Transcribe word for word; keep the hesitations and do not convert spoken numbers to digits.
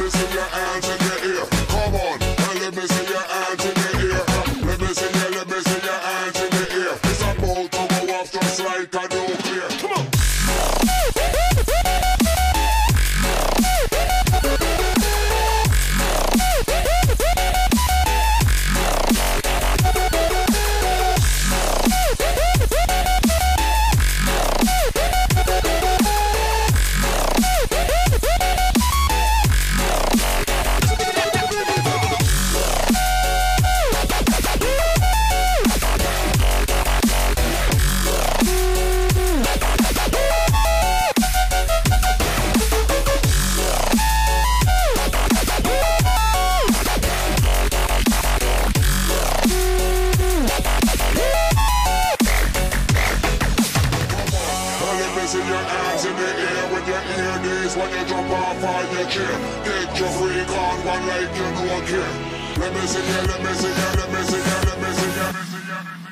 me see your hands in the air. Come on, and let me see your hands in the air. Let me see your, let me see your hands in the air. It's about to go off just like a nuclear. Come on. See your hands in the air when you hear this, when you jump off on your chair. Get your freak on one like you don't care. Let me see you, let me see you, let me see you, let me see you, let me see you.